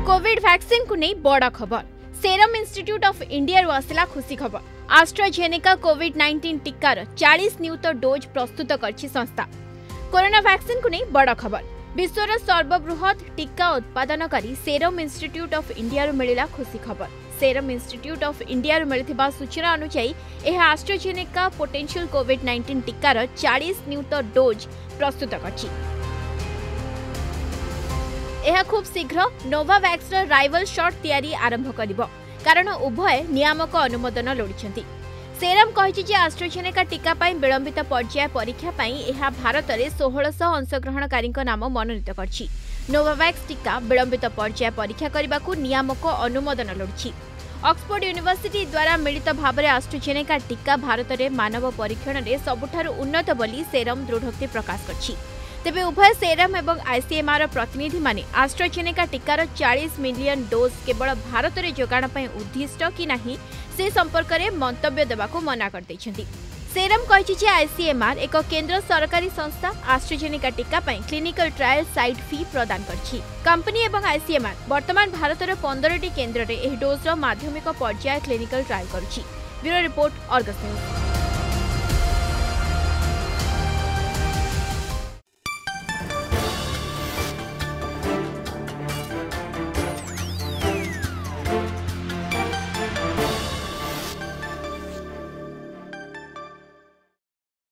Covid vaccine को नहीं बड़ा खबर। सेरम इंस्टीट्यूट ऑफ इंडिया आसला खुशी खबर। एस्ट्राजेनेका कोविड-19 टीकार 40 नियुत डोज प्रस्तुत करछि संस्था। कोरोना वैक्सीन को नहीं बड़ा खबर। विश्वर सर्वबृहत टीका उत्पादनकारी सेरम इंस्टीट्यूट ऑफ इंडिया मिलिला खुशी खबर। सेरम इंस्टीट्यूट ऑफ इंडिया मिलिथिबा सूचना अनुसार यह एस्ट्राजेनेका पोटेंशियल कोविड-19 टीकार 40 नियुत डोज प्रस्तुत करछि। यह खूब शीघ्र नोवावैक्स राइवल शॉट तैयारी आरंभ करिबो कारण उभय नियामक अनुमोदन लोड़िछंती। सेरम कहिछि जे एस्ट्राजेनेका टीका पई विलंबित पर्याय परीक्षा पई यह भारत में 1600 अंशग्रहणकारी नाम मनोनीत करछि। नोवावैक्स टीका विलंबित पर्याय परीक्षा करने नियामक अनुमोदन लोड़िछि। ऑक्सफोर्ड यूनिवर्सिटी द्वारा मिलित भाव में एस्ट्राजेनेका टीका भारत में मानव परीक्षण में सबुठारु उन्नत बोली सेरम दृढ़ोक्ति प्रकाश करछि। तेबे उभय सेरम एवं आईसीएमआर प्रतिनिधि माने एस्ट्राजेनेका टीकार 40 मिलियन डोज केवल भारत में जोगाण पई उद्दिष्ट कि नहीं से संपर्क में मंतव्य देबाकू मना कर दैछंती। सेरम कहिछि जे आईसीएमआर एक केंद्र सरकारी संस्था एस्ट्राजेनेका टीका पई क्लिनिकल ट्रायल साइट फी प्रदान करछि। कंपनी एवं आईसीएमआर वर्तमान भारत में 15 केंद्र में एही डोज माध्यमिक पर्याय क्लिनिकल ट्रायल करछि। Bureau report, Argus news.